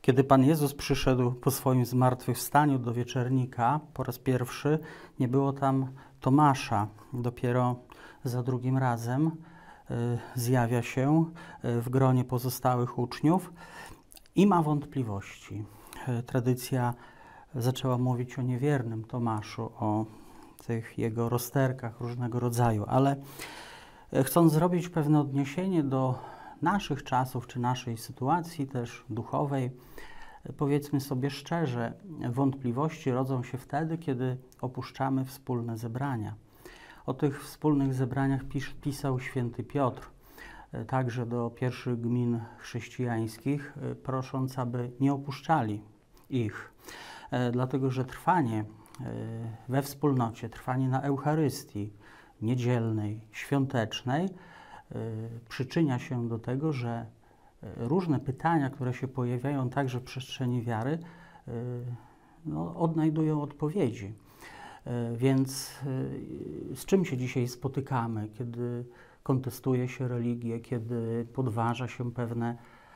Kiedy Pan Jezus przyszedł po swoim zmartwychwstaniu do wieczernika po raz pierwszy, nie było tam Tomasza. Dopiero za drugim razem zjawia się w gronie pozostałych uczniów i ma wątpliwości. Tradycja zaczęła mówić o niewiernym Tomaszu, o tych jego rozterkach różnego rodzaju, ale chcąc zrobić pewne odniesienie do naszych czasów czy naszej sytuacji też duchowej, powiedzmy sobie szczerze, wątpliwości rodzą się wtedy, kiedy opuszczamy wspólne zebrania. O tych wspólnych zebraniach pisał święty Piotr, także do pierwszych gmin chrześcijańskich, prosząc, aby nie opuszczali ich, dlatego że trwanie we wspólnocie, trwanie na Eucharystii niedzielnej, świątecznej przyczynia się do tego, że różne pytania, które się pojawiają także w przestrzeni wiary, odnajdują odpowiedzi. Więc z czym się dzisiaj spotykamy, kiedy kontestuje się religię, kiedy podważa się pewne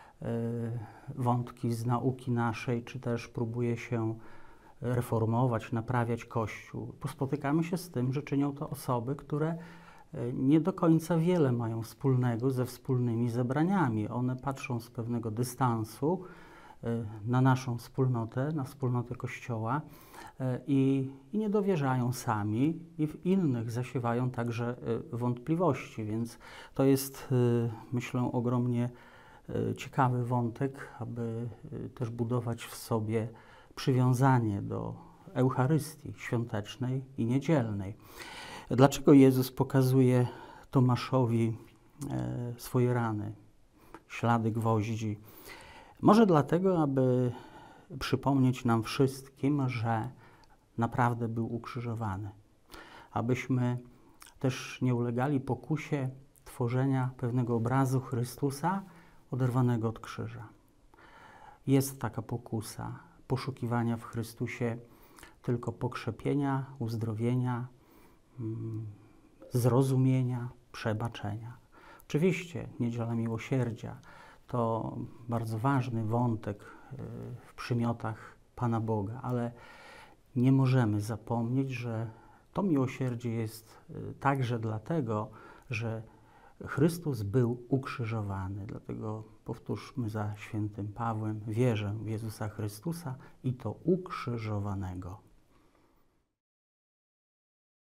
wątki z nauki naszej, czy też próbuje się reformować, naprawiać Kościół? Spotykamy się z tym, że czynią to osoby, które nie do końca wiele mają wspólnego ze wspólnymi zebraniami. One patrzą z pewnego dystansu na naszą wspólnotę, na wspólnotę Kościoła i nie dowierzają sami i w innych zasiewają także wątpliwości, więc to jest, myślę, ogromnie ciekawy wątek, aby też budować w sobie przywiązanie do Eucharystii świątecznej i niedzielnej. Dlaczego Jezus pokazuje Tomaszowi swoje rany, ślady gwoździ? Może dlatego, aby przypomnieć nam wszystkim, że naprawdę był ukrzyżowany. Abyśmy też nie ulegali pokusie tworzenia pewnego obrazu Chrystusa oderwanego od krzyża. Jest taka pokusa poszukiwania w Chrystusie tylko pokrzepienia, uzdrowienia, zrozumienia, przebaczenia. Oczywiście Niedziela Miłosierdzia to bardzo ważny wątek w przymiotach Pana Boga, ale nie możemy zapomnieć, że to miłosierdzie jest także dlatego, że Chrystus był ukrzyżowany. Dlatego powtórzmy za świętym Pawłem: wierzę w Jezusa Chrystusa i to ukrzyżowanego.